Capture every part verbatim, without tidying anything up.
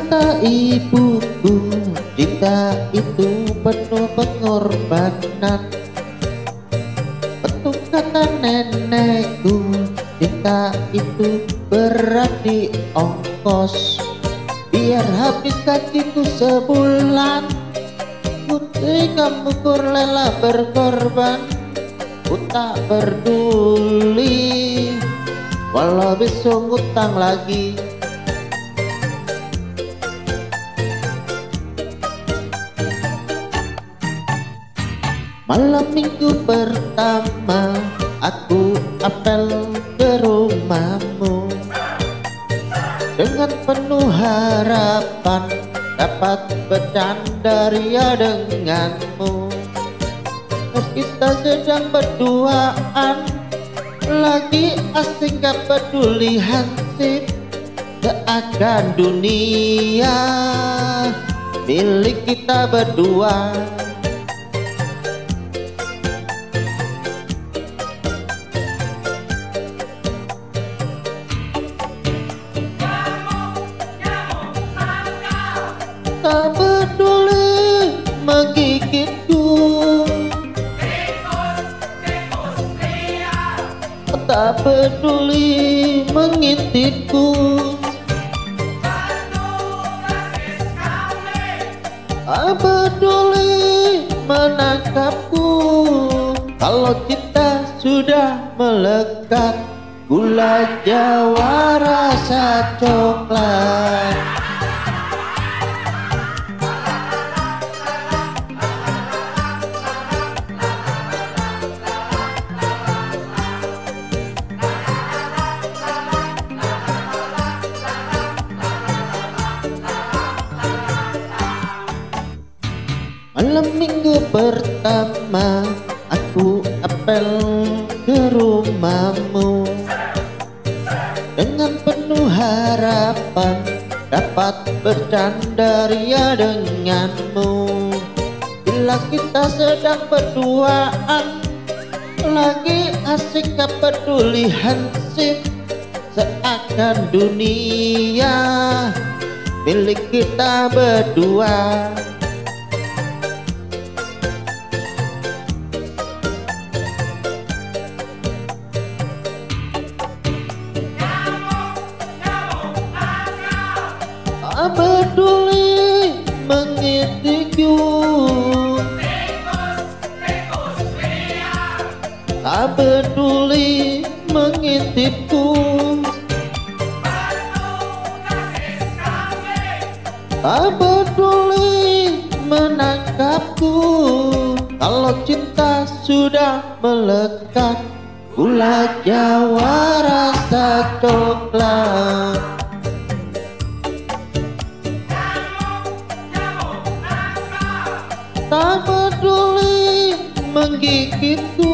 Kata ibuku, cinta itu penuh pengorbanan. Betul kata nenekku, cinta itu berat di ongkos. Biar habis gajiku sebulan, putih kamu rela berkorban. Ku tak peduli walau besok ngutang lagi. Malam minggu pertama aku apel ke rumahmu dengan penuh harapan dapat bercanda ria denganmu. Kita sedang berduaan, lagi asing gak peduli hansip. Seakan dunia milik kita berdua. Tak peduli menggigitku, tak peduli mengintipku, tak peduli menangkapku. Kalau kita sudah melekat, gula Jawa rasa coklat. Malam minggu pertama aku apel ke rumahmu dengan penuh harapan dapat bercanda ria denganmu. Bila kita sedang berduaan, lagi asik gak peduli hansip. Seakan dunia milik kita berdua. Tak peduli mengintipku, tak peduli mengintipku, tak peduli menangkapku. Kalau cinta sudah melekat, gula Jawa rasa coklat. Tak peduli menggigitku,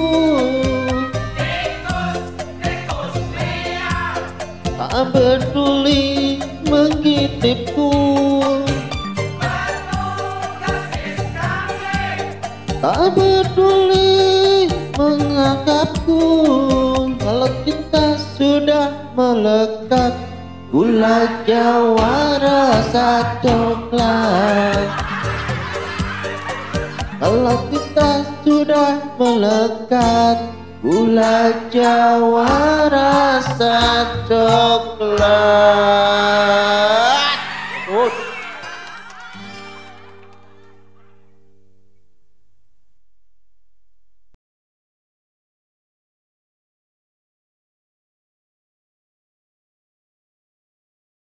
tak peduli mengintipku, tak peduli menganggapku. Kalau kita sudah melekat, gula Jawa rasa coklat. Kalau kita sudah melekat, gula Jawa rasa coklat.